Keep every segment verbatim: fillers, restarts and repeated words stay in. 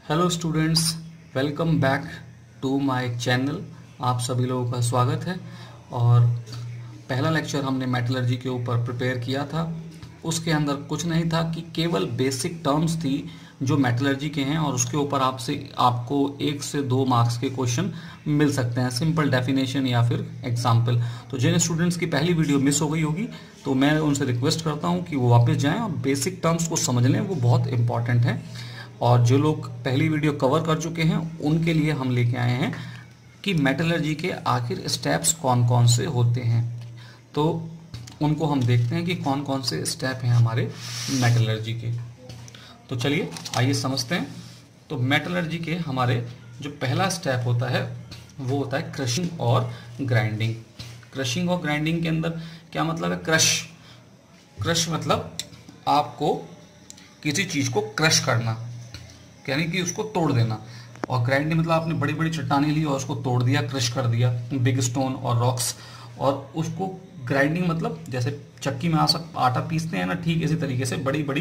Hello students, welcome back to my channel. आप सभी लोगों का स्वागत है। और पहला लेक्चर हमने मेटलर्जी के ऊपर प्रिपेयर किया था। उसके अंदर कुछ नहीं था कि केवल बेसिक टर्म्स थी जो मेटलर्जी के हैं और उसके ऊपर आपसे आपको एक से दो मार्क्स के क्वेश्चन मिल सकते हैं, सिंपल डेफिनेशन या फिर एग्जाम्पल। तो जिन स्टूडेंट्स की पहली वीडियो मिस हो गई होगी तो मैं उनसे रिक्वेस्ट करता हूँ कि वो वापस जाएँ और बेसिक टर्म्स को समझ लें, वो बहुत इंपॉर्टेंट है। और जो लोग पहली वीडियो कवर कर चुके हैं उनके लिए हम लेके आए हैं कि मेटलर्जी के आखिर स्टेप्स कौन कौन से होते हैं। तो उनको हम देखते हैं कि कौन कौन से स्टेप हैं हमारे मेटलर्जी के। तो चलिए आइए समझते हैं। तो मेटलर्जी के हमारे जो पहला स्टेप होता है वो होता है क्रशिंग और ग्राइंडिंग। क्रशिंग और ग्राइंडिंग के अंदर क्या मतलब है? क्रश क्रश मतलब आपको किसी चीज़ को क्रश करना, यानी कि उसको तोड़ देना। और ग्राइंडिंग मतलब आपने बड़ी बड़ी चट्टानें ली और उसको तोड़ दिया, क्रश कर दिया, बिग स्टोन और रॉक्स, और उसको ग्राइंडिंग मतलब जैसे चक्की में आटा पीसते हैं ना, ठीक इसी तरीके से बड़ी बड़ी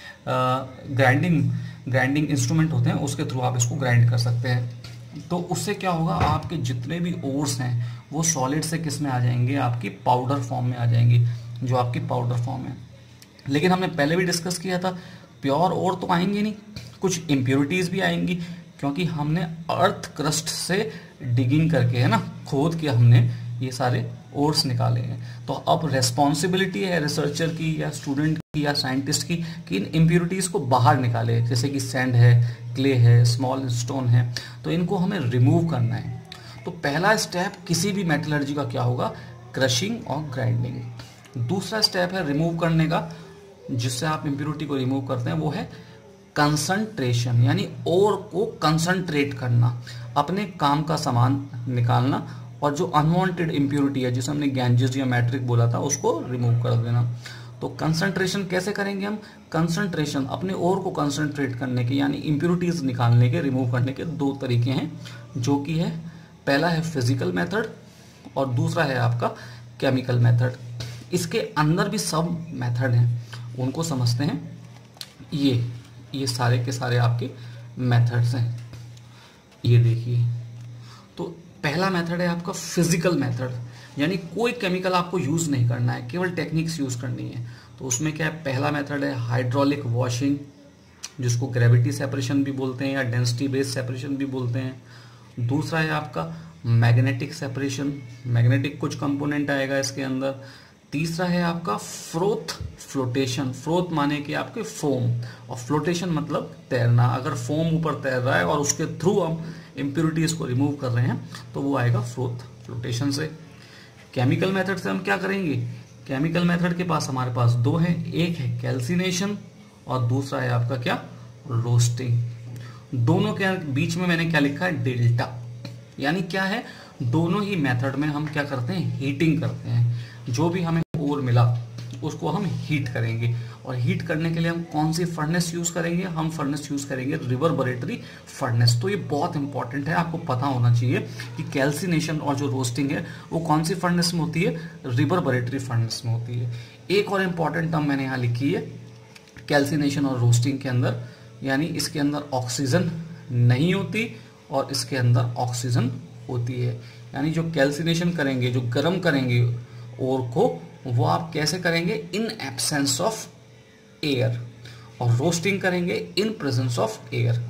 ग्राइंडिंग ग्राइंडिंग इंस्ट्रूमेंट होते हैं, उसके थ्रू आप इसको ग्राइंड कर सकते हैं। तो उससे क्या होगा, आपके जितने भी ओर्स हैं वो सॉलिड से किस में आ जाएंगे, आपकी पाउडर फॉर्म में आ जाएंगे, जो आपकी पाउडर फॉर्म है। लेकिन हमने पहले भी डिस्कस किया था, प्योर ओर तो आएंगे नहीं, कुछ इम्प्योरिटीज़ भी आएंगी, क्योंकि हमने अर्थ क्रस्ट से डिगिंग करके, है ना, खोद के हमने ये सारे ओर्स निकाले हैं। तो अब रेस्पॉन्सिबिलिटी है रिसर्चर की या स्टूडेंट की या साइंटिस्ट की कि इन इम्प्योरिटीज़ को बाहर निकाले। जैसे कि सैंड है, क्ले है, स्मॉल स्टोन है, तो इनको हमें रिमूव करना है। तो पहला स्टेप किसी भी मेटलर्जी का क्या होगा? क्रशिंग और ग्राइंडिंग। दूसरा स्टेप है रिमूव करने का, जिससे आप इम्प्योरिटी को रिमूव करते हैं, वो है कंसंट्रेशन, यानी ओर को कंसंट्रेट करना, अपने काम का सामान निकालना, और जो अनवांटेड इम्प्योरिटी है, जिसे हमने गैंजेस या मैट्रिक बोला था, उसको रिमूव कर देना। तो कंसंट्रेशन कैसे करेंगे हम? कंसंट्रेशन अपने ओर को कंसंट्रेट करने के, यानी इम्प्योरिटीज निकालने के, रिमूव करने के दो तरीके हैं, जो कि है पहला है फिजिकल मेथड और दूसरा है आपका केमिकल मेथड। इसके अंदर भी सब मेथड हैं, उनको समझते हैं। ये ये सारे के सारे आपके मेथड्स हैं, ये देखिए। तो पहला मेथड है आपका फिजिकल मेथड, यानी कोई केमिकल आपको यूज़ नहीं करना है, केवल टेक्निक्स यूज़ करनी है। तो उसमें क्या है? पहला मेथड है हाइड्रोलिक वॉशिंग, जिसको ग्रेविटी सेपरेशन भी बोलते हैं या डेंसिटी बेस्ड सेपरेशन भी बोलते हैं। दूसरा है आपका मैग्नेटिक सेपरेशन, मैग्नेटिक कुछ कंपोनेंट आएगा इसके अंदर। तीसरा है आपका फ्रोथ फ्लोटेशन, फ्रोथ माने कि आपके फोम, और फ्लोटेशन मतलब तैरना। अगर फोम ऊपर तैर रहा है और उसके थ्रू हम इम्प्योरिटीज को रिमूव कर रहे हैं तो वो आएगा फ्रोथ फ्लोटेशन से। केमिकल मेथड से हम क्या करेंगे? केमिकल मेथड के पास हमारे पास दो हैं, एक है कैल्सिनेशन और दूसरा है आपका क्या? रोस्टिंग। दोनों के बीच में मैंने क्या लिखा है? डेल्टा। यानी क्या है? दोनों ही मेथड में हम क्या करते हैं? हीटिंग करते हैं। जो भी हमें ओर मिला उसको हम हीट करेंगे, और हीट करने के लिए हम कौन सी फर्नेस यूज करेंगे? हम फर्नेस यूज करेंगे रिवर्बरेटरी फर्नेस। तो ये बहुत इंपॉर्टेंट है, आपको पता होना चाहिए कि कैल्सिनेशन और जो रोस्टिंग है वो कौन सी फर्नेस में होती है? रिवर्बरेटरी फर्नेस में होती है। एक और इम्पॉर्टेंट टर्म मैंने यहाँ लिखी है कैल्सिनेशन और रोस्टिंग के अंदर, यानी इसके अंदर ऑक्सीजन नहीं होती और इसके अंदर ऑक्सीजन होती है। यानी जो कैल्सिनेशन करेंगे, जो गर्म करेंगे ओर को, वो आप कैसे करेंगे? In absence of air. और रोस्टिंग करेंगे इन प्रेजेंस ऑफ एयर।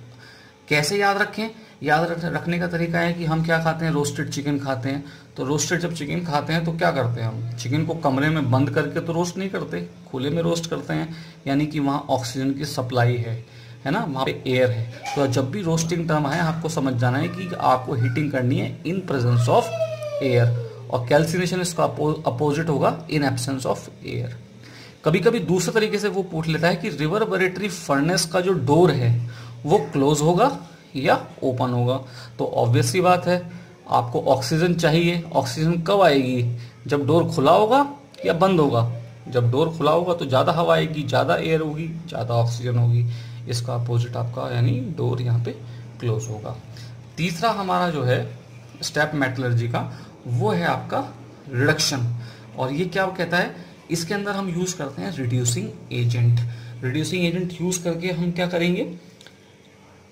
कैसे याद रखें? याद रख, रखने का तरीका है कि हम क्या खाते हैं? रोस्टेड चिकन खाते हैं। तो रोस्टेड जब चिकन खाते हैं तो क्या करते हैं? हम चिकन को कमरे में बंद करके तो रोस्ट नहीं करते, खुले में रोस्ट करते हैं, यानी कि वहाँ ऑक्सीजन की सप्लाई है है ना, वहाँ पे एयर है। तो जब भी रोस्टिंग टर्म है आपको समझ जाना है कि आपको हीटिंग करनी है इन प्रेजेंस ऑफ एयर, और कैल्सिनेशन इसका अपोजिट होगा इन एब्सेंस ऑफ एयर। कभी कभी दूसरे तरीके से वो पूछ लेता है कि रिवर्बरेटरी फर्नेस का जो डोर है वो क्लोज होगा या ओपन होगा। तो ऑब्वियसली बात है, आपको ऑक्सीजन चाहिए। ऑक्सीजन कब आएगी? जब डोर खुला होगा या बंद होगा? जब डोर खुला होगा तो ज़्यादा हवा आएगी, ज़्यादा एयर होगी, ज़्यादा ऑक्सीजन होगी। इसका अपोजिट आपका, यानी डोर यहाँ पे क्लोज होगा। तीसरा हमारा जो है स्टेप मेटलर्जी का, वो है आपका रिडक्शन। और ये क्या कहता है? इसके अंदर हम यूज करते हैं reducing agent. Reducing agent use करके हम क्या करेंगे?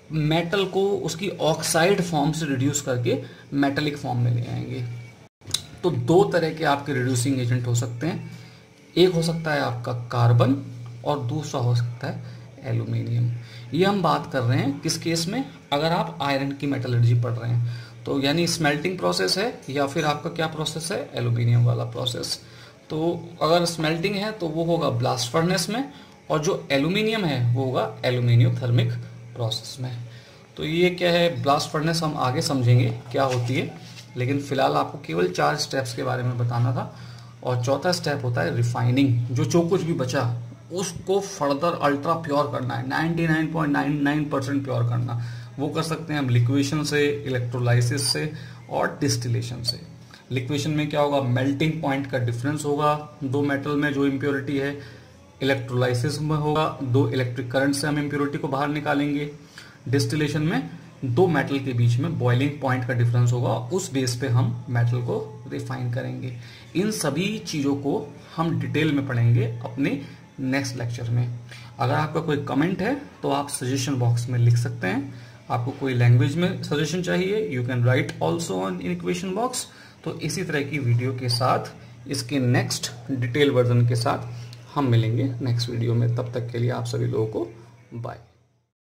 मेटल को उसकी ऑक्साइड फॉर्म से रिड्यूस करके मेटेलिक फॉर्म में ले आएंगे। तो दो तरह के आपके रिड्यूसिंग एजेंट हो सकते हैं, एक हो सकता है आपका कार्बन और दूसरा हो सकता है एल्यूमिनियम। ये हम बात कर रहे हैं किस केस में, अगर आप आयरन की मेटलर्जी पढ़ रहे हैं, तो यानी स्मेल्टिंग प्रोसेस है या फिर आपका क्या प्रोसेस है, एल्यूमिनियम वाला प्रोसेस। तो अगर स्मेल्टिंग है तो वो होगा ब्लास्ट फर्नेस में, और जो एल्यूमिनियम है वो होगा एल्यूमिनियम थर्मिक प्रोसेस में। तो ये क्या है, ब्लास्ट फर्नेस हम आगे समझेंगे क्या होती है, लेकिन फिलहाल आपको केवल चार स्टेप्स के बारे में बताना था। और चौथा स्टेप होता है रिफाइनिंग, जो जो कुछ भी बचा उसको फर्दर अल्ट्रा प्योर करना है, निन्यानवे point nine nine percent pure करना। वो कर सकते हैं हम लिक्वेशन से, इलेक्ट्रोलाइसिस से और डिस्टिलेशन से। लिक्वेशन में क्या होगा, मेल्टिंग पॉइंट का डिफरेंस होगा दो मेटल में जो इम्प्योरिटी है। इलेक्ट्रोलाइसिस में होगा दो इलेक्ट्रिक करंट से हम इम्प्योरिटी को बाहर निकालेंगे। डिस्टिलेशन में दो मेटल के बीच में बॉइलिंग पॉइंट का डिफरेंस होगा, उस बेस पे हम मेटल को रिफाइन करेंगे। इन सभी चीज़ों को हम डिटेल में पढ़ेंगे अपने नेक्स्ट लेक्चर में। अगर आपका कोई कमेंट है तो आप सजेशन बॉक्स में लिख सकते हैं। आपको कोई लैंग्वेज में सजेशन चाहिए, you can write also on in equation box. तो इसी तरह की वीडियो के साथ, इसके नेक्स्ट डिटेल वर्जन के साथ हम मिलेंगे नेक्स्ट वीडियो में। तब तक के लिए आप सभी लोगों को बाय।